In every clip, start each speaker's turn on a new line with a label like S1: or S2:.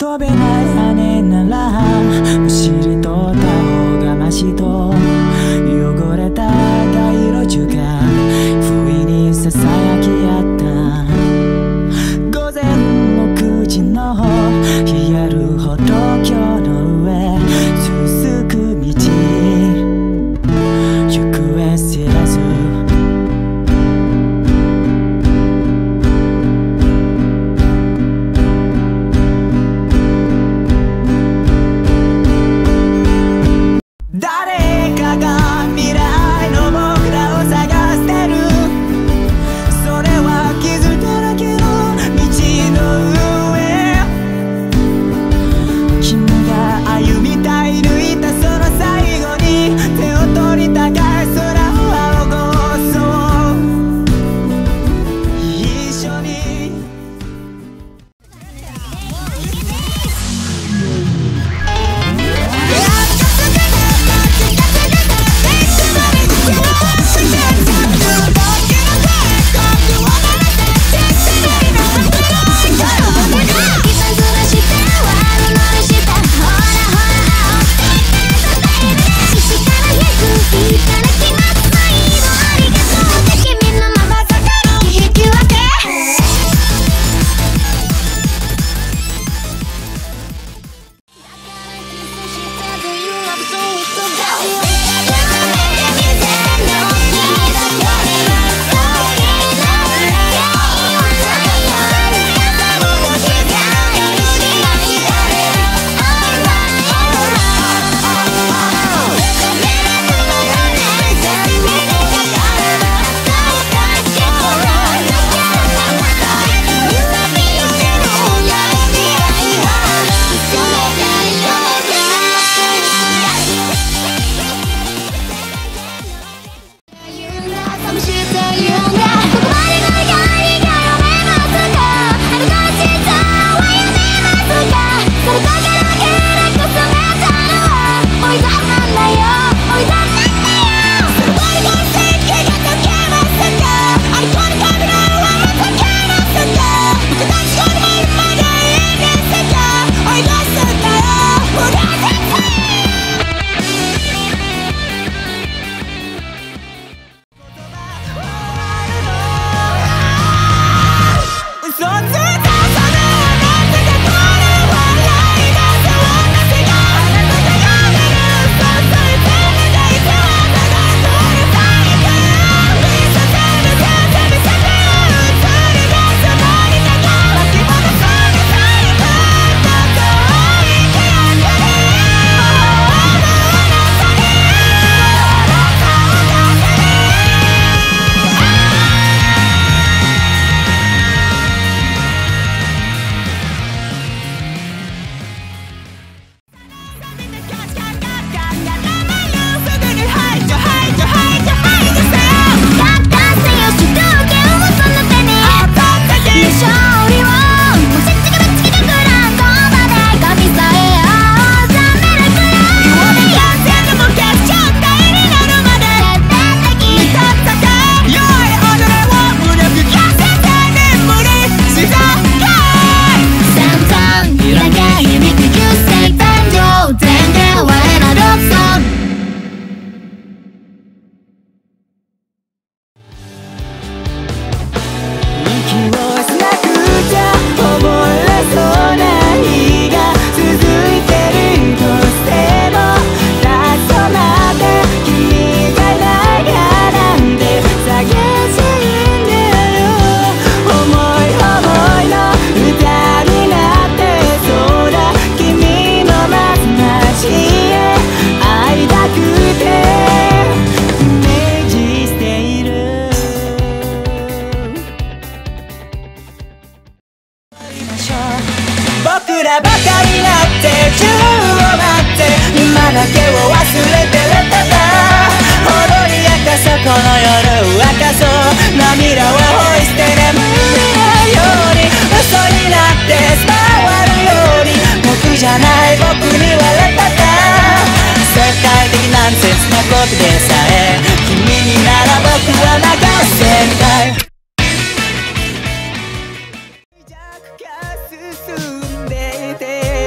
S1: 飛べない羽ならむしり取った方がましと汚れた街路樹が不意にささやき合った午前の9時の冷える歩道橋の上続く道行方知らず誰かが未来の僕らを探してるそれは傷だらけの道の上君が歩みたい抜いたその最後に手を取り高い空を仰ごそう一緒に僕らバカになって宙を待って今だけを忘れてるただ踊り明かそこの夜明かそう涙を追い捨て眠れないように嘘になって伝わるように僕じゃない僕に笑ったか世界的ナンセンスな僕でさえ君になら僕は流せない進んでいて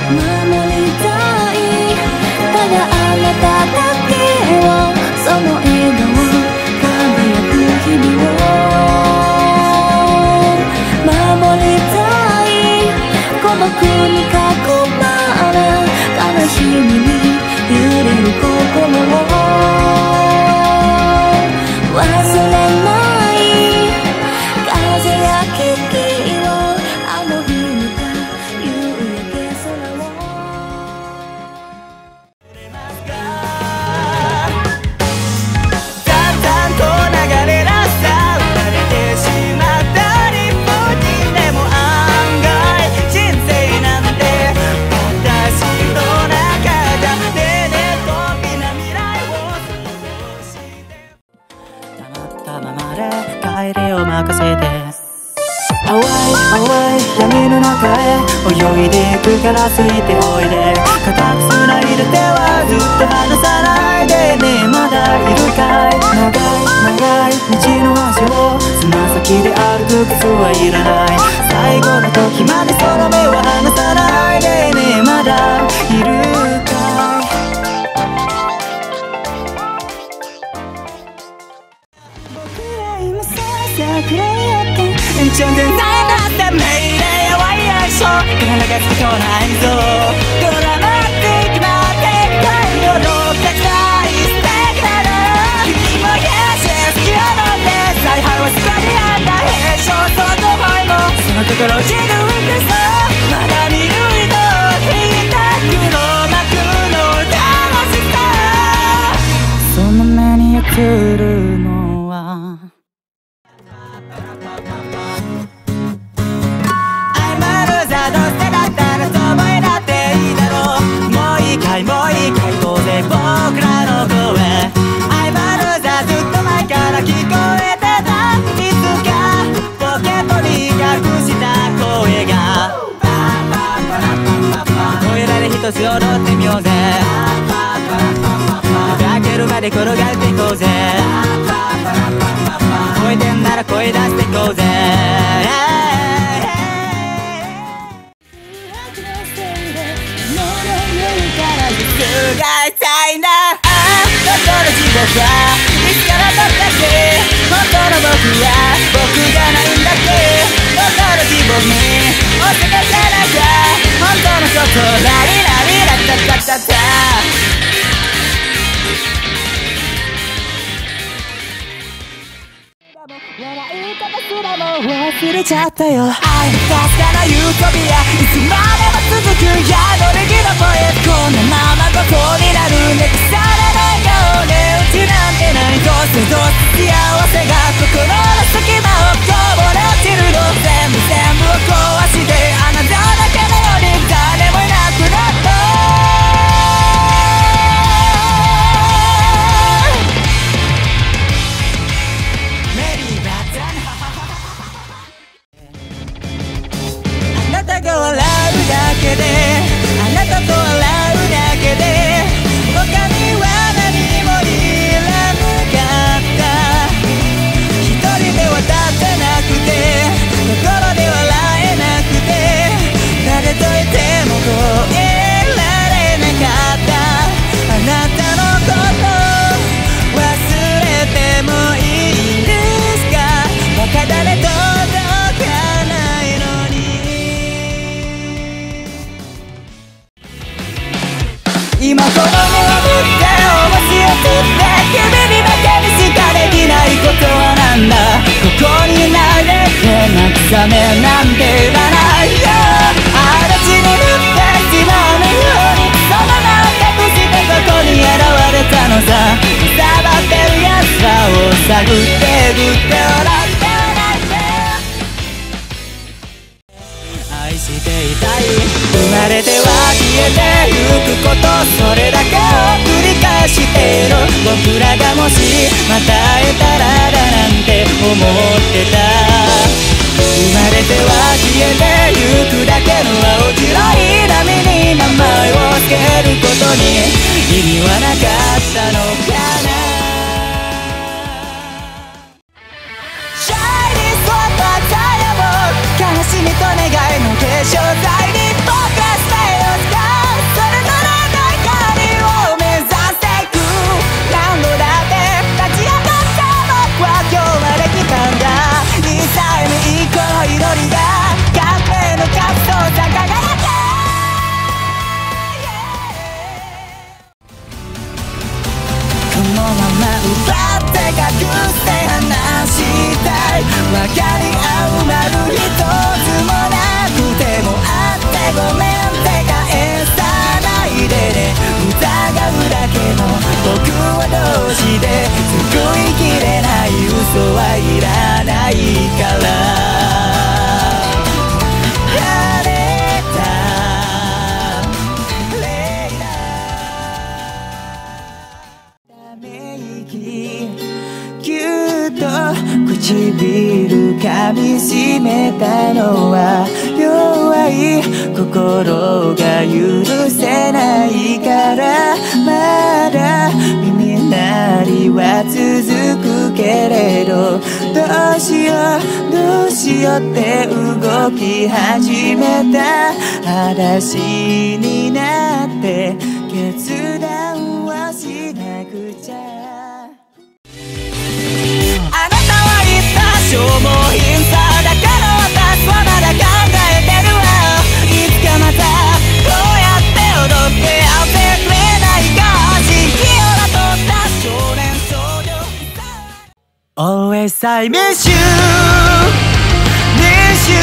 S2: 守りたいただあなただけをその笑顔輝く日々を守りたい孤独に囲まれ悲しみに揺れる心を忘れない風や木々をあの日見た夕焼け空を
S1: 淡々と流れ出さ生まれてしまった日本にでも案外人生なんて私の中じゃねねとびな未来を過ごして黙ったままで帰りを任せて淡い淡い闇の中へ泳いでいくからついておいで固く繋いで手はずっと離さないでねまだいるかい長い長い道の端をつま先で歩く靴はいらない最後の時までその目は離さないでねまだいるかい僕ら今ささくれ合って全然ないんだって命令はやいしょ体がつくような映像ドラマティックな展開をどっかしたい素敵だな君もやし好きなので采配はスカリアンだ平常との思いもその心を自分でさまだ見る人言いたくの泣くの楽しさその目に映るのはどうしてだったらそう思いだっていいだろうもういいかいもういいかいこうぜ僕らの声I'm a loserずっと前から聞こえてたいつかポケットに隠した声が超えられ一つ踊ってみようぜ開けるまで転がっていこうぜ超えてんなら声出していこうぜすがいたいなあ本当の自分はいつからだったっけ本当の僕は僕じゃないんだっけ本当の自分に押し返せなきゃ本当のことラリラリラッタッタッタッタ笑い方すらも忘れちゃったよ愛のかすかなユートピアいつまでも続く宿り木の声こんなままごとになるね腐らないよねうちなんてないどうせどうせ幸せが心の隙間をこぼれ落ちるの全部を壊してあなただけのように誰もいなくなったあなたが笑うだけであなたと笑うだけで他には何もいらなかった一人では立てなくて心で笑えなくて誰といても超えられなかったあなたのこと忘れてもいいですかバカ誰と届かないのに今この目を振って面白くって君にだけにしかできないことはなんだここに慣れて慰めなんていらないよ嵐に塗ってしまうようにその名を隠してここに現れたのささばってる奴らを探ってぐって笑ってないで愛していたい生まれては消えてゆくことそれだけを繰り返してる僕らがもしまた会えたらだなんて思ってた生まれては消えてゆくだけの青白い波に名前を付けることに意味はなかったのかなシャイニースポット太陽も悲しみと願いの結晶剤に僕はスタイルを使うから晴れたレイダーため息ぎゅっと唇噛みしめたのは弱い心が許せないからまだ耳鳴りは続くけれどどうしようどうしようって動き始めた裸足になって決断をしなくちゃあなたは言った消耗品さだから私はまだ考えてるわいつかまたこうやって踊ってあってくれないか蜃気をまとった少年少女 Always I miss you Miss you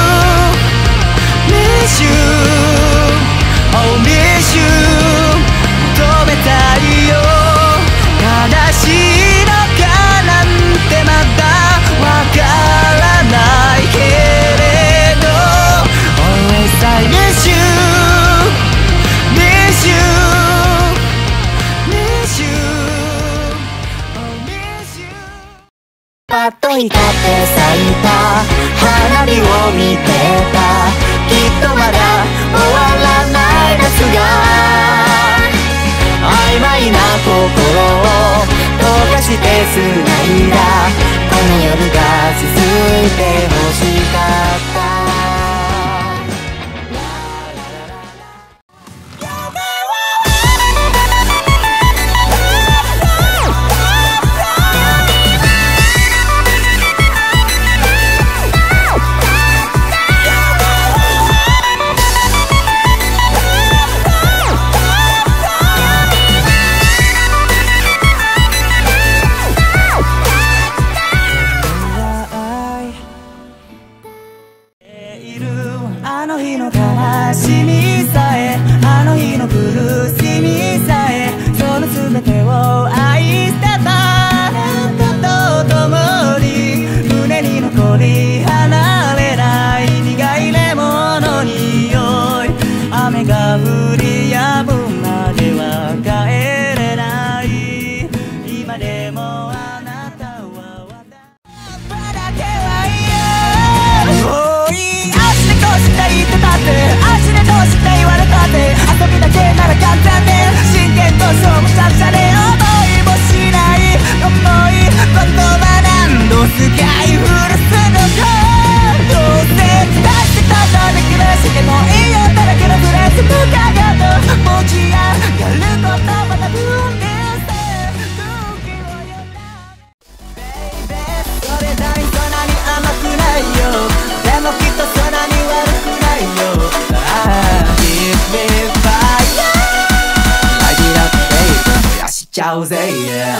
S1: Miss you Oh miss you 止めたいよ悲しいのかなんてまだわからないけれど Always I miss you Miss you Miss you Oh miss you パッと光って咲いた花火を見てたきっとまだ終わらない夏が曖昧な心を溶かして繋いだこの夜が続いて欲しかったあの日の悲しみさえあの日の苦しみさえその全てを愛してたあなたと共に胸に残り離れない苦いレモンの匂い雨が降り止むまでは帰れない今でもあなたは私だけはいい言ってたって足でどうして言われたって遊びだけなら簡単で真剣とそうむちゃくちゃで思いもしない思い言葉何度使い古すのかどうせ伝えてたらできるしでもいいよだらけのフレーズ無かがと持ち上がることまた分離して空気を読んだ Baby それなりそんなに甘くないよでもきっとそんなに悪くないよ Give me fire Light it up baby 燃やしちゃうぜ yeah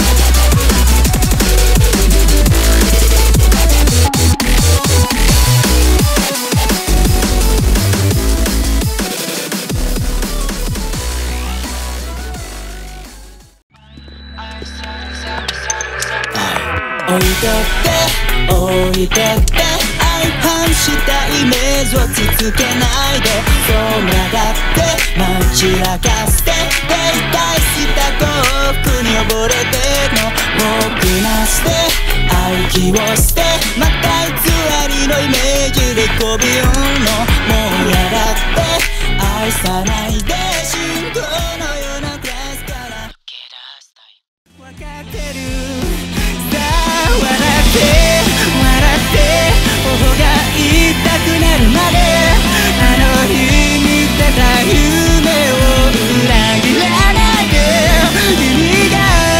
S1: 置いてって置いてって相反したイメージをつつけないでそう群がってま散らかして停滞した幸福に溺れての僕なして愛気をしてまた偽りのイメージでこびうのもうやだって愛さないで信号のようなクラスから抜け出したい分かってるさあ笑って笑って頬が痛くなるまであの日見てた夢を裏切らないで君が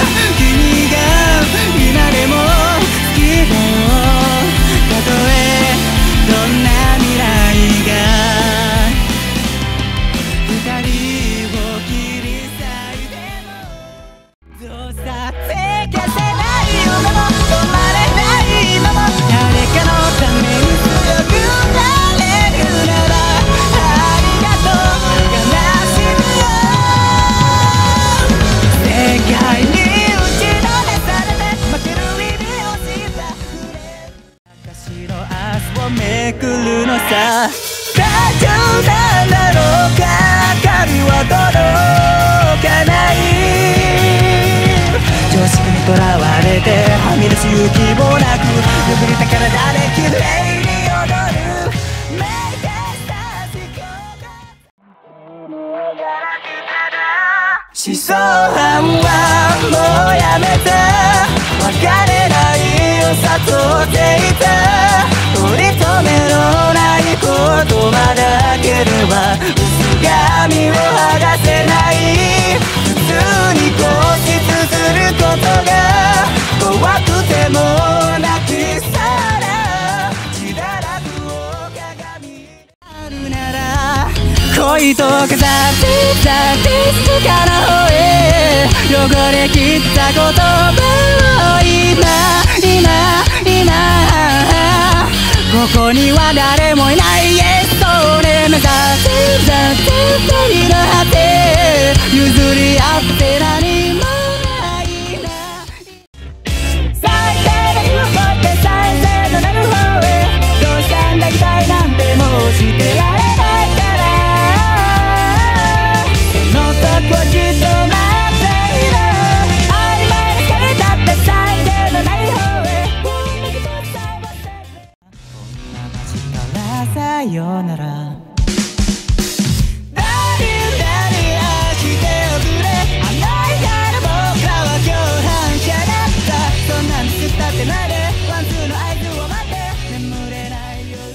S1: 今でも好きだよたとえどんな未来が二大丈夫なんだろうか、髪は届かない。常識にとらわれてはみ出す勇気もなく、汚れた体で綺麗に踊る。思想犯はもうやめて、別れないよ悟っていた。取り留めのない言葉だけでは薄紙を剥がせない。普通に固執することが怖くても泣き去ら血だらくを鏡あるなら恋と飾ってた静かな方へ汚れきった言葉を今ここには誰もいない。それ目指せ二人の果て譲り合って何もないな。最低の日を越えて最低のなる方へ、どうしたんだ期待なんてもうしてられないから、その時はじっと待っている。曖昧な光だって最低のない方へ、こんなことさえ忘れてこんな街からさよなら。だってないでワンツーの合図を待って眠れない夜。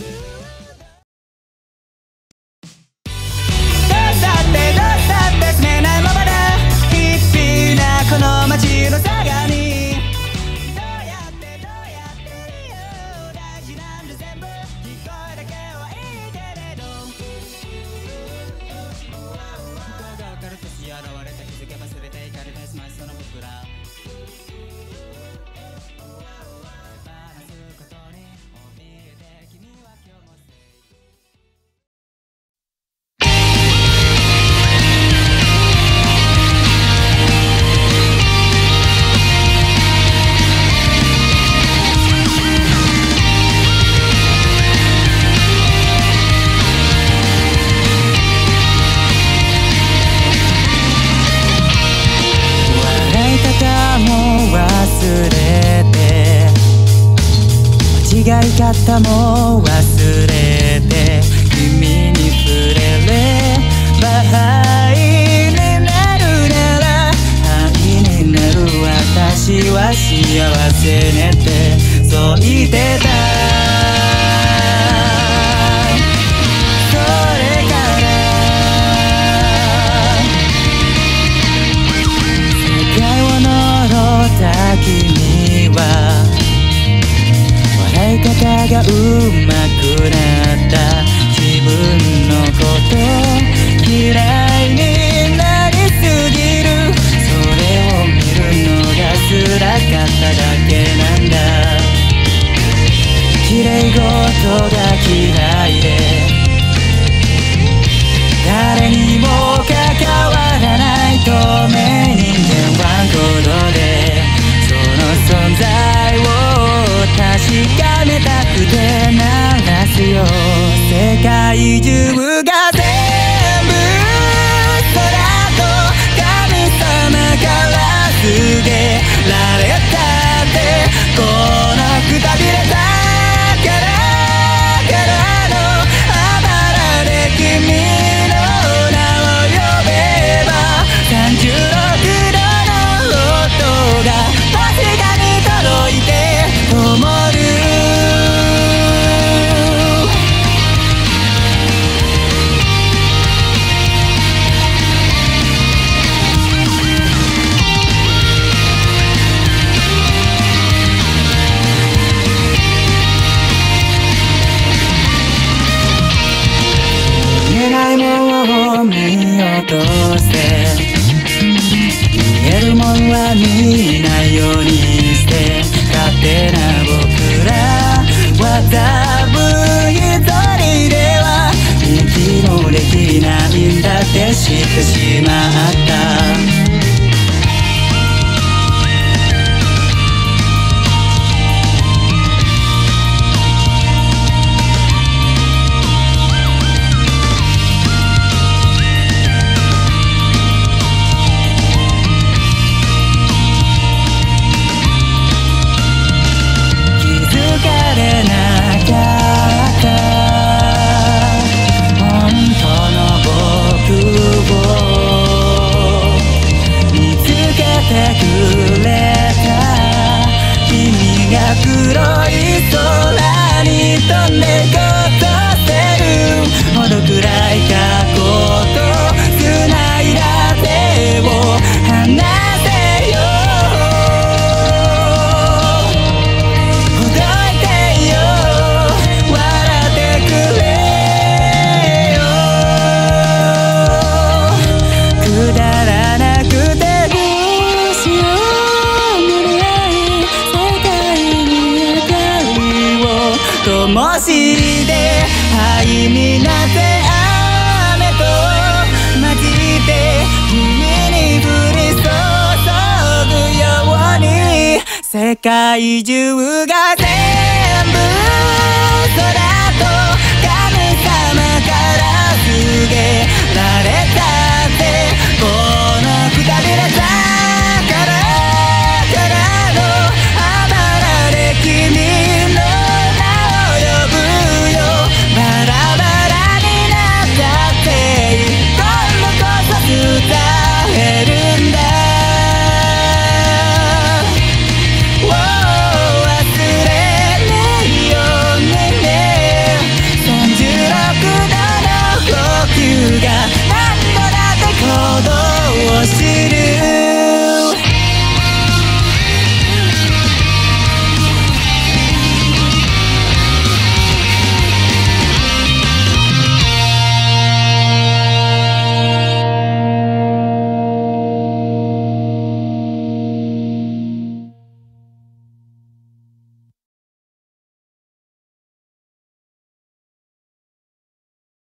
S1: どうしたって住めないままだヒッピーなこの街のさがに、どうやっていいよ大事なんだ全部聞こえだけはいいけれど、向こうが分かるとし現れた気づけ忘れていかれてしまいそうな僕ら。間違い方も忘れて君に触れれば愛になるなら愛になる。私は幸せねってそう言ってた。それから世界を呪った君は笑い方が上手くなった。自分のこと嫌いになりすぎる。それを見るのが辛かっただけなんだ。綺麗事が嫌いで誰にも関わらない透明人間はことで、その存在を確かめたくて鳴らすよ。世界中が全部空と神様から告げられたって、このくたびれたからのあばらで君の名を呼べば36度の音が確かに届いて灯る。見えないものを見落として見えるもんは見ないようにして勝手な僕らは多分一人では息もできないんだって知ってしまった。 世界中が全部